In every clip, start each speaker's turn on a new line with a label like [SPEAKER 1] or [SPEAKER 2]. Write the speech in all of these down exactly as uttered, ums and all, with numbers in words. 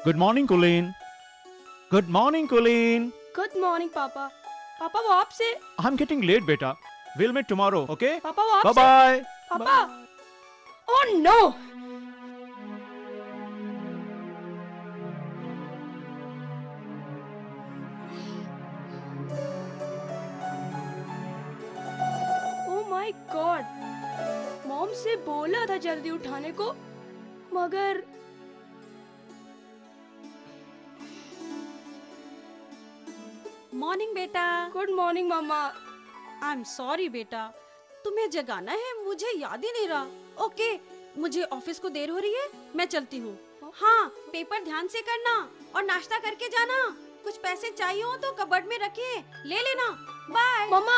[SPEAKER 1] Good morning Kulin. Good morning Kulin.
[SPEAKER 2] Good morning पापा। पापा वो आपसे।
[SPEAKER 1] आई एम गेटिंग लेट बेटा। Will meet tomorrow, okay?
[SPEAKER 2] पापा वो आपसे।
[SPEAKER 1] Bye bye.
[SPEAKER 2] पापा। Oh no. Oh my god. Mom से बोला था जल्दी उठाने को, मगर
[SPEAKER 3] मॉर्निंग बेटा।
[SPEAKER 2] गुड मॉर्निंग मम्मा।
[SPEAKER 3] आई एम सॉरी बेटा, तुम्हें जगाना है, मुझे याद ही नहीं रहा। ओके, मुझे ऑफिस को देर हो रही है, मैं चलती हूँ। हाँ, पेपर ध्यान से करना और नाश्ता करके जाना। कुछ पैसे चाहिए हो तो कबर्ड में रखे, ले लेना। बाय
[SPEAKER 2] मम्मा।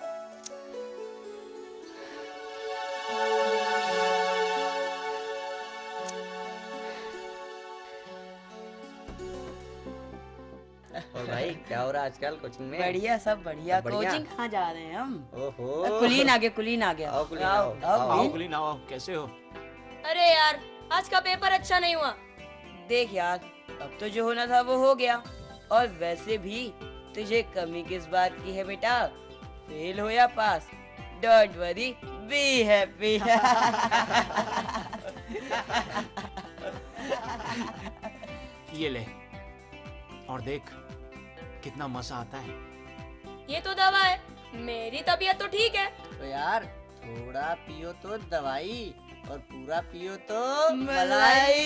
[SPEAKER 4] और भाई क्या हो रहा है आजकल कोचिंग में?
[SPEAKER 5] बढ़िया, सब बढ़िया।
[SPEAKER 4] बढ़िया?
[SPEAKER 5] कोचिंग कहाँ जा रहे हैं हम?
[SPEAKER 4] ओहो,
[SPEAKER 5] कुलीन आ गया, कुलीन आ गया।
[SPEAKER 4] आओ कुलीन, आओ, आओ,
[SPEAKER 1] आओ कुलीन आओ, कैसे हो?
[SPEAKER 2] अरे यार, आज का पेपर अच्छा नहीं हुआ।
[SPEAKER 5] देख यार, अब तो जो होना था वो हो गया। और वैसे भी तुझे कमी किस बात की है बेटा? फेल हो या pass, don't worry, be happy.
[SPEAKER 1] ये ले और देख कितना मजा आता है।
[SPEAKER 2] ये तो दवा है, मेरी तबीयत तो ठीक है।
[SPEAKER 4] तो यार थोड़ा पियो तो दवाई और पूरा पियो तो मलाई।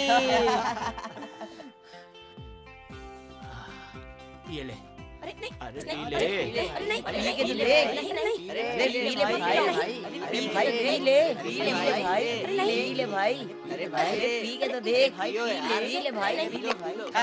[SPEAKER 1] ये ले।
[SPEAKER 2] अरे नहीं,
[SPEAKER 1] अरे
[SPEAKER 2] नहीं,
[SPEAKER 1] ले।
[SPEAKER 2] अरे नहीं,
[SPEAKER 5] अरे
[SPEAKER 2] नहीं,
[SPEAKER 5] ये तो
[SPEAKER 2] नहीं,
[SPEAKER 5] ले।
[SPEAKER 2] नहीं, नहीं,
[SPEAKER 4] अरे
[SPEAKER 5] ले,
[SPEAKER 4] ले,
[SPEAKER 5] पी ले
[SPEAKER 4] भाई,
[SPEAKER 5] भाई,
[SPEAKER 4] ले,
[SPEAKER 5] भाई,
[SPEAKER 4] भाई,
[SPEAKER 5] पी
[SPEAKER 4] अरे
[SPEAKER 5] भाई,
[SPEAKER 4] ले,
[SPEAKER 5] पी ले,
[SPEAKER 4] पी
[SPEAKER 5] पी
[SPEAKER 4] ले,
[SPEAKER 5] ले
[SPEAKER 4] भाई,
[SPEAKER 5] भाई,
[SPEAKER 4] अरे
[SPEAKER 5] पी
[SPEAKER 4] नहीं।
[SPEAKER 5] ले भाई,
[SPEAKER 4] अरे भाई,
[SPEAKER 5] अरे पी के तो देख,
[SPEAKER 4] भाइयों
[SPEAKER 5] पी
[SPEAKER 4] यार,
[SPEAKER 5] ले, पी ले भाई,
[SPEAKER 4] नहीं,
[SPEAKER 5] पी ले
[SPEAKER 4] पी लो,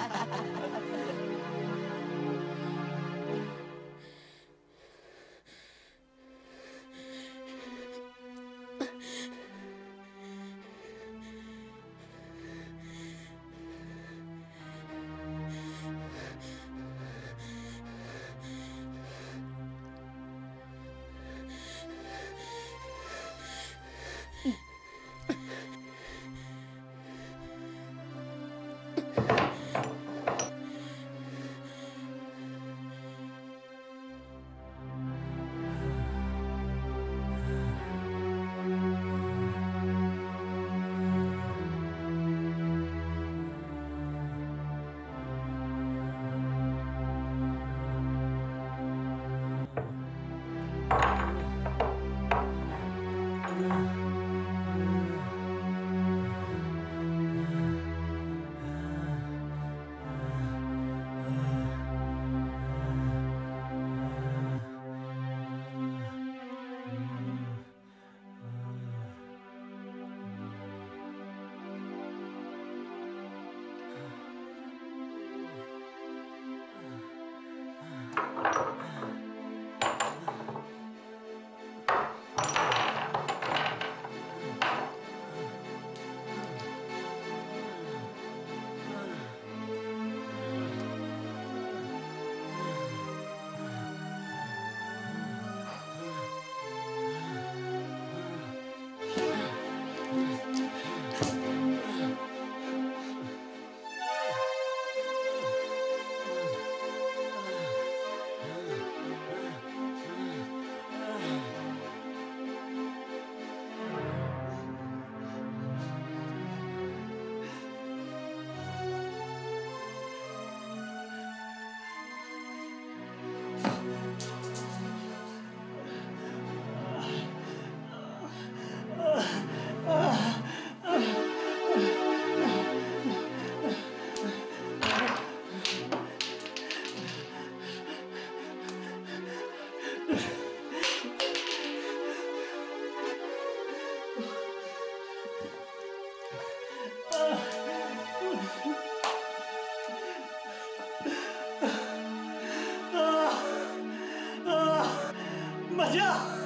[SPEAKER 6] मजा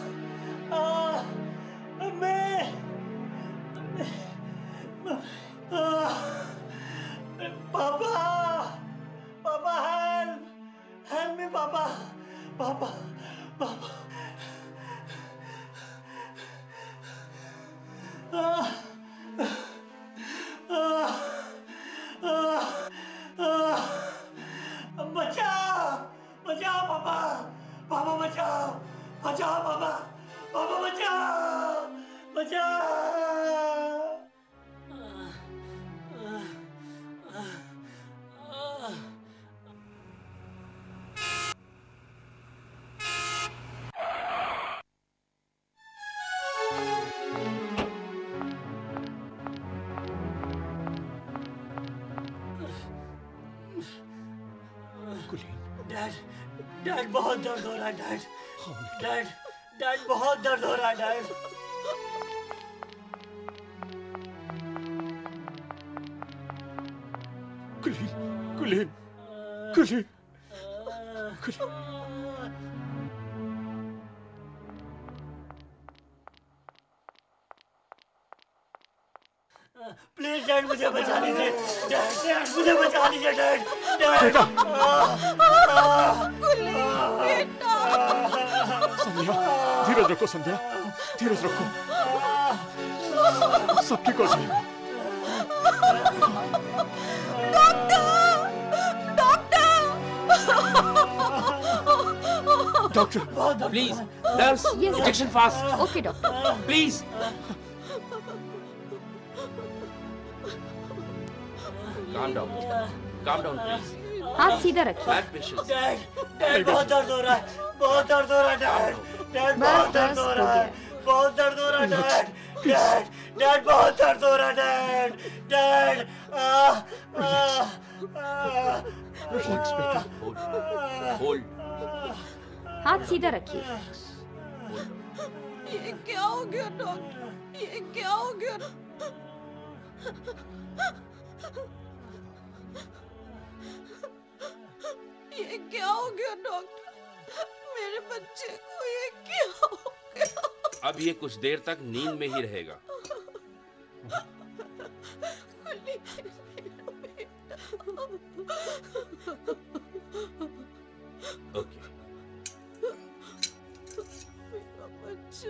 [SPEAKER 6] आ, मैं आ, पापा पापा हेल्प हेल्प मी पापा पापा पापा आ, आ, आ, बचाओ पापा, पापा बचाओ, बचाओ। डैड, डैड बहुत दर्द हो रहा है डैड, डैड, डैड बहुत दर्द हो रहा है डैड।
[SPEAKER 1] कुलीन, कुलीन, कुलीन, कुलीन।
[SPEAKER 6] प्लीज डैड मुझे बचा लीजिए, डैड, डैड मुझे बचा लीजिए डैड, डैड।
[SPEAKER 1] संध्या, धीरज रखो संध्या, धीरज रखो, सब ठीक हो जाएगा।
[SPEAKER 7] Doctor, please, nurse, injection fast.
[SPEAKER 8] Okay doctor,
[SPEAKER 7] please. Calm down, calm down, please.
[SPEAKER 8] हाथ सीधा रखिए।
[SPEAKER 7] Bad patience.
[SPEAKER 6] डैड, डैड बहुत दर्द हो रहा है, बहुत दर्द हो रहा है डैड, डैड बहुत दर्द हो रहा है, बहुत दर्द हो रहा है डैड, डैड, डैड बहुत दर्द हो रहा है डैड, डैड, आ, आ, आ,
[SPEAKER 1] रिलैक्स बेटा।
[SPEAKER 7] Hold, hold.
[SPEAKER 8] हाथ सीधा रखिए।
[SPEAKER 3] ये क्या हो गया डॉक्टर, ये क्या हो गया? ये क्या हो गया डॉक्टर, मेरे बच्चे को ये क्या हो गया?
[SPEAKER 7] अब ये कुछ देर तक नींद में ही रहेगा। ओके।
[SPEAKER 3] मेरा बच्चा।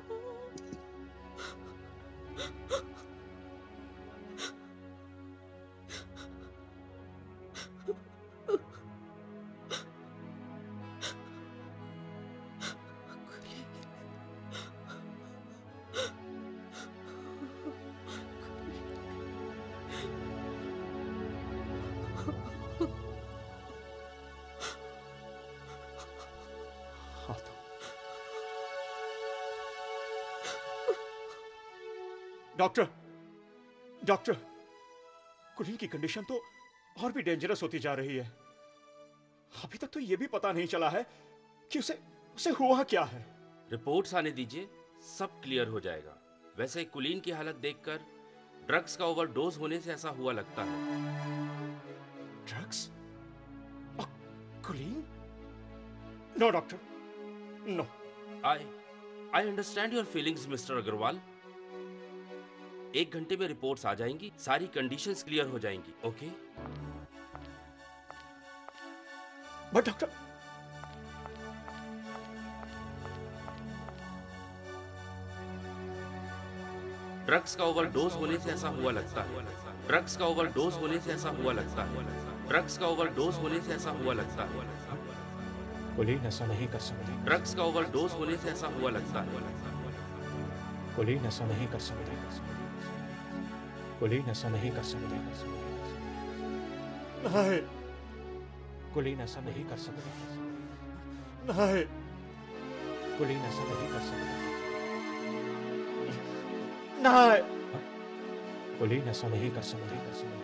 [SPEAKER 1] डॉक्टर, डॉक्टर, कुलीन की कंडीशन तो और भी डेंजरस होती जा रही है। अभी तक तो यह भी पता नहीं चला है कि उसे उसे हुआ क्या है।
[SPEAKER 7] रिपोर्ट्स आने दीजिए, सब क्लियर हो जाएगा। वैसे कुलीन की हालत देखकर ड्रग्स का ओवरडोज होने से ऐसा हुआ लगता है।
[SPEAKER 1] Drugs? Kulin? No doctor, no.
[SPEAKER 7] I I understand your feelings mister Agarwal. एक घंटे में रिपोर्ट्स आ जाएंगी, सारी कंडीशंस क्लियर हो जाएंगी। ओके?
[SPEAKER 1] बट डॉक्टर,
[SPEAKER 7] ड्रग्स का ओवरडोज होने से ऐसा हुआ लगता है। ड्रग्स का ओवरडोज होने से ऐसा हुआ लगता है। ड्रग्स का ओवरडोज होने से ऐसा हुआ लगता है।
[SPEAKER 9] कुलीन ऐसा नहीं कर सकती।
[SPEAKER 7] ड्रग्स का ओवरडोज होने से ऐसा हुआ लगता है।
[SPEAKER 9] कुलीन ऐसा नहीं कर सकती। कुलीन ऐसा नहीं कर सकती।
[SPEAKER 1] नहीं,
[SPEAKER 9] कुलीन ऐसा नहीं कर सकती।
[SPEAKER 1] नहीं,
[SPEAKER 9] कुलीन ऐसा नहीं कर सकती।
[SPEAKER 1] नहीं,
[SPEAKER 9] कुलीन ऐसा नहीं कर सकती।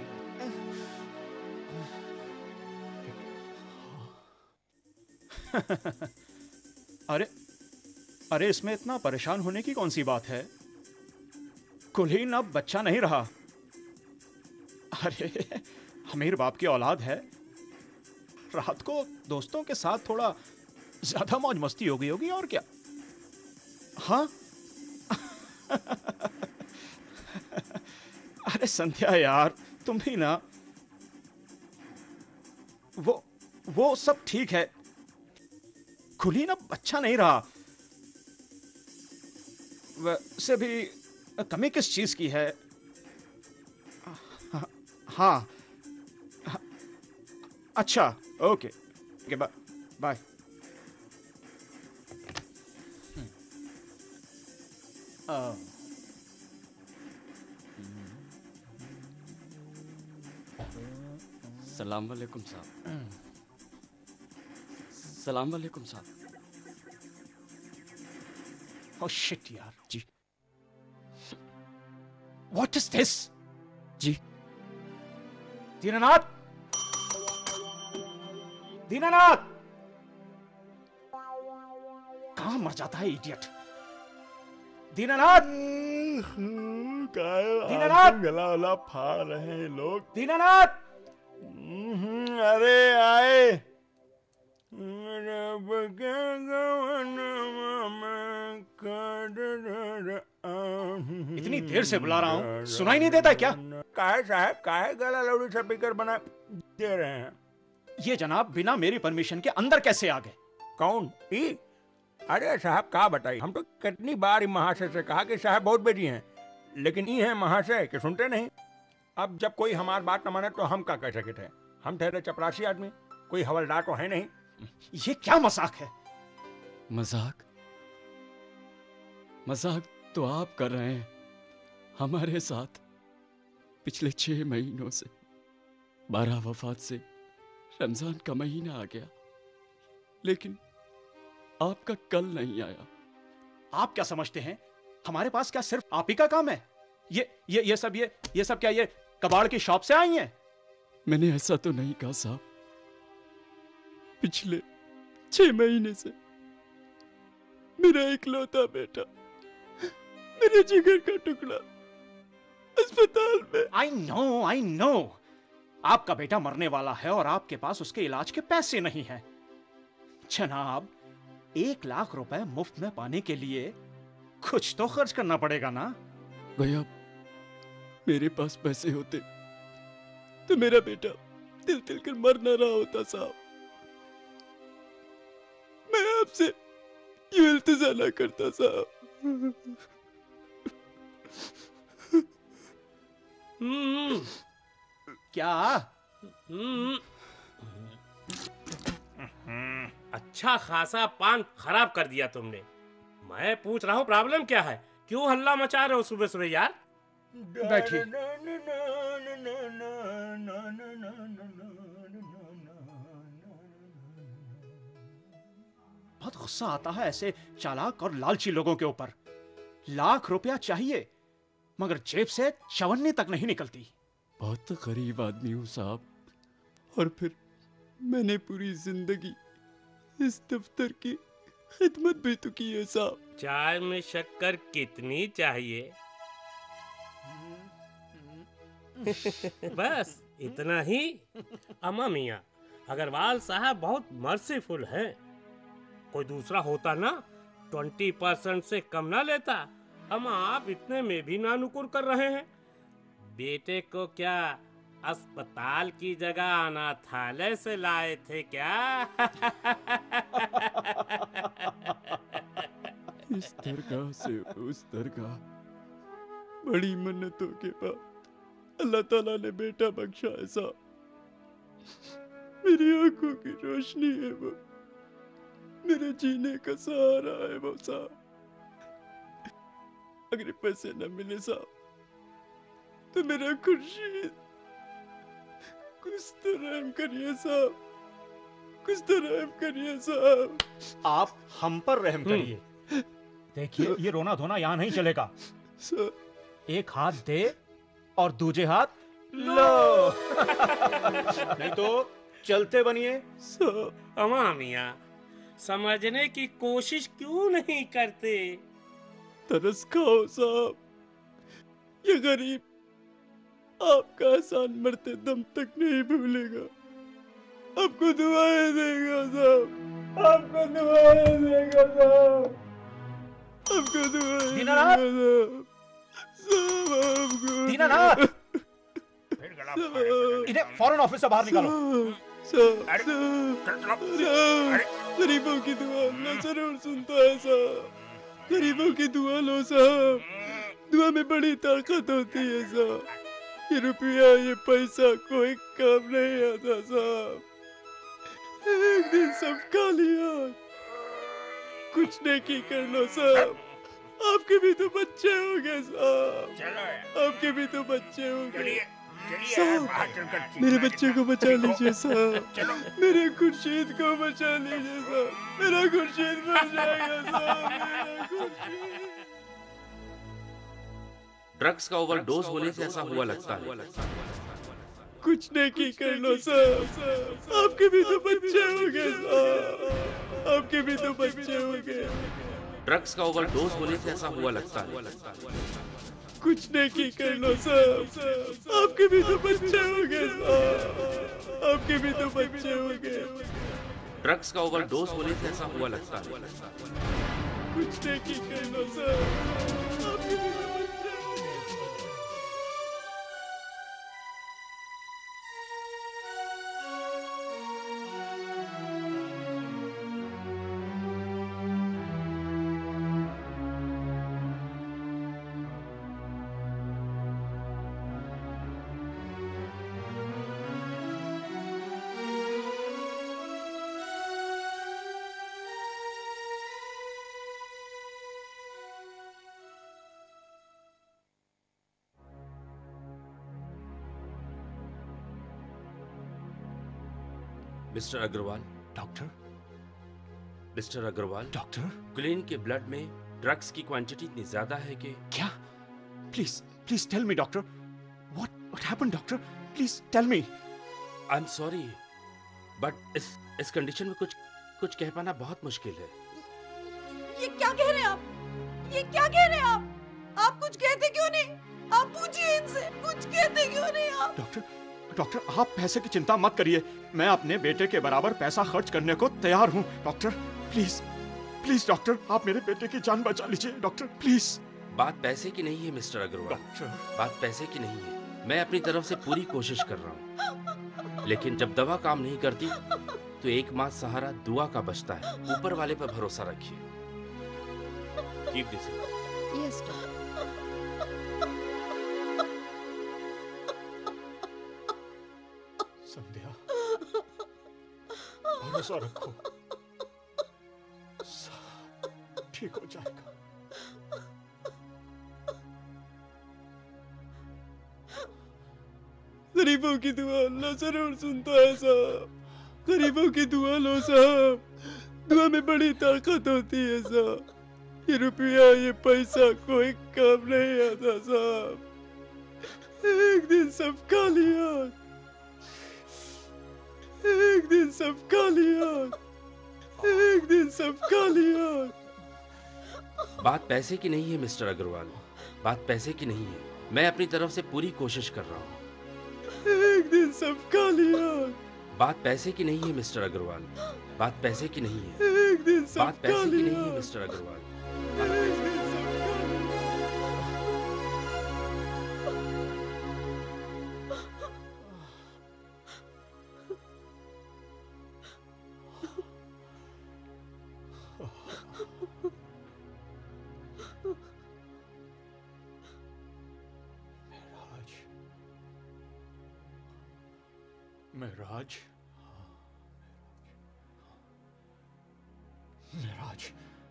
[SPEAKER 1] अरे अरे इसमें इतना परेशान होने की कौन सी बात है? कुलीन अब बच्चा नहीं रहा। अरे अमीर बाप की औलाद है। रात को दोस्तों के साथ थोड़ा ज्यादा मौज मस्ती हो गई होगी और क्या। हाँ अरे संध्या यार, तुम भी ना। वो वो सब ठीक है। कुलीन अब अच्छा नहीं रहा। वैसे भी कमी किस चीज की है? हाँ, अच्छा, ओके, बाय बाय। आ,
[SPEAKER 10] सलाम वालेकुम साहब। सलाम वालेकुम साहब।
[SPEAKER 1] Oh shit यार। जी। What is this?
[SPEAKER 10] जी।
[SPEAKER 1] दीनानाथ, दीनानाथ, कहाँ मर जाता है इडियट? दीनानाथ, दीनानाथ,
[SPEAKER 11] गला वाला फाड़ रहे हैं लोग।
[SPEAKER 1] दीनानाथ,
[SPEAKER 11] अरे आए।
[SPEAKER 1] इतनी देर से बुला रहा हूँ, सुनाई नहीं देता क्या?
[SPEAKER 11] काहे साहब, काहे गला लाउड स्पीकर बना दे रहे हैं?
[SPEAKER 1] ये जनाब बिना मेरी परमिशन के अंदर कैसे आ गए?
[SPEAKER 11] कौन? ई? अरे साहब का बताइए, हम तो कितनी बार महाशय से कहा कि साहब बहुत बिजी हैं, लेकिन ये है महाशय कि सुनते नहीं। अब जब कोई हमारी बात न माने तो हम क्या कह सकते थे? हम ठहरे चपरासी आदमी, कोई हवलदार तो है नहीं।
[SPEAKER 1] ये क्या मजाक है?
[SPEAKER 10] मजाक? मजाक तो आप कर रहे हैं हमारे साथ। पिछले छह महीनों से, बारह वफात से रमजान का महीना आ गया, लेकिन आपका कल नहीं आया।
[SPEAKER 1] आप क्या समझते हैं हमारे पास क्या सिर्फ आप ही का काम है? ये ये ये सब ये ये सब क्या ये कबाड़ की शॉप से आई हैं?
[SPEAKER 10] मैंने ऐसा तो नहीं कहा साहब। पिछले छह महीने से मेरा इकलौता बेटा, मेरे जिगर का टुकड़ा अस्पताल में।
[SPEAKER 1] आई नो, आई नो, आपका बेटा मरने वाला है और आपके पास उसके इलाज के पैसे नहीं हैं। जनाब, एक लाख रुपए मुफ्त में पाने के लिए कुछ तो खर्च करना पड़ेगा ना?
[SPEAKER 10] भैया, मेरे पास पैसे होते तो मेरा बेटा तिल तिल कर मर न रहा होता साहब। मैं आपसे यूं इल्तिजा ना करता साहब।
[SPEAKER 1] क्या?
[SPEAKER 12] अच्छा खासा पान खराब कर दिया तुमने। मैं पूछ रहा हूँ प्रॉब्लम क्या है? क्यों हल्ला मचा रहे हो सुबह सुबह यार?
[SPEAKER 1] बैठिए। बहुत गुस्सा आता है ऐसे चालाक और लालची लोगों के ऊपर। लाख रुपया चाहिए मगर जेब से चवन्नी तक नहीं निकलती।
[SPEAKER 10] बहुत गरीब आदमी हूँ साहब, और फिर मैंने पूरी जिंदगी इस दफ्तर की खिदमत भी तो की है साहब।
[SPEAKER 12] चाय में शक्कर कितनी चाहिए? बस इतना ही? अम्मा मियाँ, अग्रवाल साहब बहुत मर्सीफुल हैं। कोई दूसरा होता ना ट्वेंटी परसेंट से कम ना लेता। अम्मा, आप इतने में भी नानुकुर कर रहे हैं। बेटे को क्या अस्पताल की जगह अनाथालय से लाए थे क्या?
[SPEAKER 10] इस दरगाह से उस दरगाह, बड़ी मन्नतों के बाद अल्लाह ताला ने बेटा बख्शा है साहब। मेरी आंखों की रोशनी है वो, मेरे जीने का सहारा है वो साहब। अगर पैसे न मिले साहब तो मेरा खुर्शीद, कुछ तो रहम करिए साहब, कुछ तो रहम करिए साहब।
[SPEAKER 1] आप हम पर रहम करिए। देखिए, ये रोना धोना यहाँ नहीं चलेगा। एक हाथ दे और दूजे हाथ लो। नहीं तो चलते बनिए।
[SPEAKER 12] अम्मा मियाँ, समझने की कोशिश क्यों नहीं करते?
[SPEAKER 10] तरस खाओ साहब, ये गरीब आपका एहसान मरते दम तक नहीं भूलेगा। आपको दुआएं देगा साहब, आपको दुआएं देगा साहब, आपको दुआएं देगा साहब।
[SPEAKER 1] दीनानाथ, इन्हें फौरन ऑफिस से बाहर निकालो।
[SPEAKER 10] गरीबों की दुआ अल्लाह जरूर सुनता है साहब। गरीबों की दुआ लो साहब, दुआ में बड़ी ताकत होती है साहब। ये रुपया, ये पैसा कोई काम नहीं आता साहब। एक दिन सब खा लिया, कुछ नेकी कर लो साहब, आपके भी तो बच्चे होंगे साहब।
[SPEAKER 11] चलो
[SPEAKER 10] आपके भी तो बच्चे होंगे।
[SPEAKER 11] चलिए चलिए
[SPEAKER 10] साहब,
[SPEAKER 11] बाहर चलकर
[SPEAKER 10] मेरे
[SPEAKER 11] चीखना
[SPEAKER 10] बच्चे को बचा
[SPEAKER 11] देखो,
[SPEAKER 10] लीजिए साहब।
[SPEAKER 11] चलो
[SPEAKER 10] मेरे खुर्शीद को बचा लीजिए साहब। मेरा खुर्शीद मर जाएगा साहब। मेरा खुर्शीद।
[SPEAKER 7] ड्रग्स का ओवरडोज होने से ऐसा हुआ लगता है।
[SPEAKER 10] कुछ नेकी कर लो साहब। आपके भी तो बच्चे होंगे साहब। आपके भी तो बच्चे होंगे।
[SPEAKER 7] ड्रग्स का ओवरडोज होने से ऐसा हुआ लगता है।
[SPEAKER 10] कुछ नेकी कर लो साहब। आपके भी तो बच्चे होंगे साहब। आपके भी तो बच्चे होंगे।
[SPEAKER 7] ड्रग्स का ओवरडोज होने से ऐसा हुआ लगता है।
[SPEAKER 10] कुछ नेकी कर लो साहब। आपके भी तो बच्चे होंगे।
[SPEAKER 7] Mister Agarwal.
[SPEAKER 1] Doctor.
[SPEAKER 7] Mister Agarwal.
[SPEAKER 1] Doctor.
[SPEAKER 7] Kulin के ब्लड में ड्रग्स की क्वांटिटी इतनी ज्यादा है कि
[SPEAKER 1] क्या? Please please tell me doctor. What what happened doctor? Please tell me.
[SPEAKER 7] I am sorry but इस इस कंडीशन में कुछ कुछ कह पाना बहुत मुश्किल है।
[SPEAKER 3] ये क्या कह रहे हैं आप? ये क्या कह रहे हैं आप? आप कुछ कहते क्यों नहीं? आप पूछिए इनसे, कुछ कहते क्यों नहीं आप?
[SPEAKER 1] डॉक्टर डॉक्टर आप पैसे की चिंता मत करिए। मैं अपने बेटे के बराबर पैसा खर्च करने को तैयार हूँ। डॉक्टर प्लीज प्लीज डॉक्टर आप मेरे बेटे की जान बचा लीजिए। Doctor please.
[SPEAKER 7] बात पैसे की नहीं है मिस्टर अग्रवाल। बात पैसे की नहीं है। मैं अपनी तरफ से पूरी कोशिश कर रहा हूँ, लेकिन जब दवा काम नहीं करती तो एकमात्र सहारा दुआ का बचता है। ऊपर वाले पर भरोसा रखिए। Keep this.
[SPEAKER 8] Yes doctor.
[SPEAKER 1] Sandhya भरोसा रखो, सब ठीक हो जाएगा।
[SPEAKER 10] गरीबों की दुआ अल्लाह जरूर सुनता है साहब। गरीबों की दुआ लो साहब। दुआ में बड़ी ताकत होती है साहब। ये रुपया ये पैसा कोई काम नहीं आता साहब। एक दिन सब खाली आंख, एक दिन सब खाली आंख, एक दिन सब खाली आंख।
[SPEAKER 7] बात पैसे की नहीं है मिस्टर अग्रवाल। बात पैसे की नहीं है। मैं अपनी तरफ से पूरी कोशिश कर रहा हूँ।
[SPEAKER 10] एक दिन सब खाली आंख।
[SPEAKER 7] बात पैसे की नहीं है मिस्टर अग्रवाल। बात पैसे की नहीं है।
[SPEAKER 10] एक दिन सब
[SPEAKER 7] बात पैसे
[SPEAKER 10] खाली
[SPEAKER 7] की नहीं है
[SPEAKER 10] आंख।
[SPEAKER 7] मिस्टर अग्रवाल।
[SPEAKER 10] एक दिन सब खाली
[SPEAKER 1] महराज, महराज,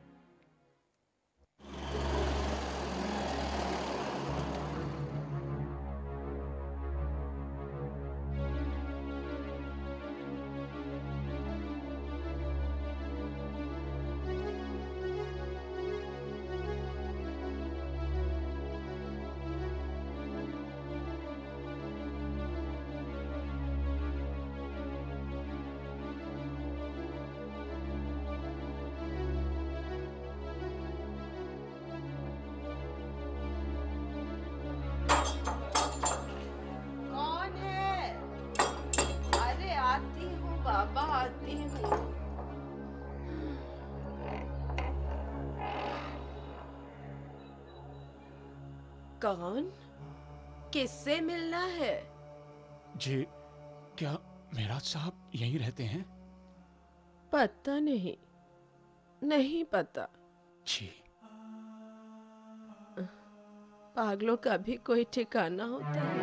[SPEAKER 13] कौन है? अरे आती हूँ बाबा, आती हूँ। कौन? किससे मिलना है?
[SPEAKER 1] जी क्या महराज साहब यहीं रहते हैं?
[SPEAKER 13] पता नहीं, नहीं पता।
[SPEAKER 1] जी
[SPEAKER 13] पागलों का भी कोई ठिकाना होता है।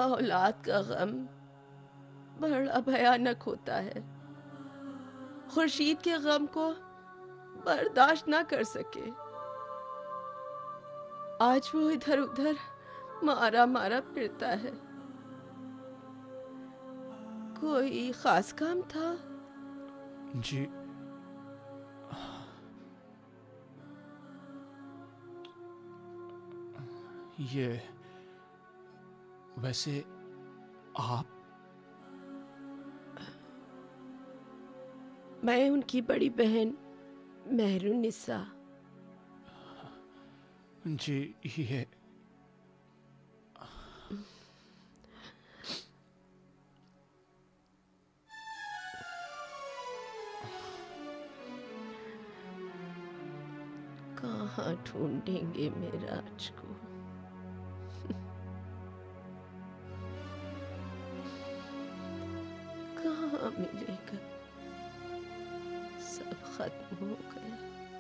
[SPEAKER 13] औलाद का गम बड़ा भयानक होता है। खुर्शीद के गम को बर्दाश्त ना कर सके। आज वो इधर उधर मारा मारा फिरता है। कोई खास काम था?
[SPEAKER 1] जी ये वैसे आप?
[SPEAKER 13] मैं उनकी बड़ी बहन मेहरुन्निसा।
[SPEAKER 1] जी ये
[SPEAKER 13] कहाँ ढूंढेंगे मेराज को? कहाँ मिलेगा? सब खत्म हो गया,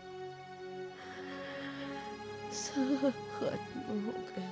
[SPEAKER 13] सब खत्म हो गया।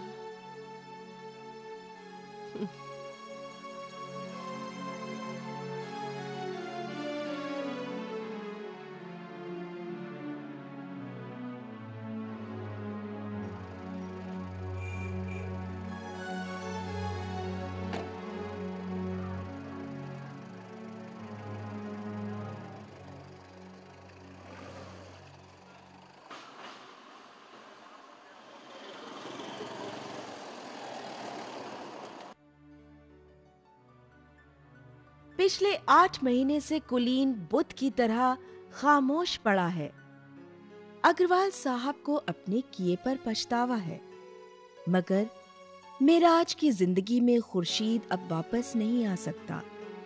[SPEAKER 14] पिछले आठ महीने से कुलीन बुद्ध की तरह खामोश पड़ा है। अग्रवाल साहब को अपने किए पर पछतावा है, मगर मेराज की जिंदगी में खुर्शीद अब वापस नहीं आ सकता।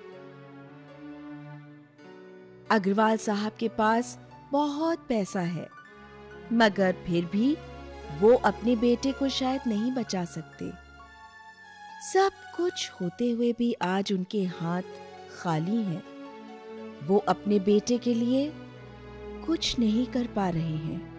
[SPEAKER 14] अग्रवाल साहब के पास बहुत पैसा है, मगर फिर भी वो अपने बेटे को शायद नहीं बचा सकते। सब कुछ होते हुए भी आज उनके हाथ खाली हैं। वो अपने बेटे के लिए कुछ नहीं कर पा रहे हैं।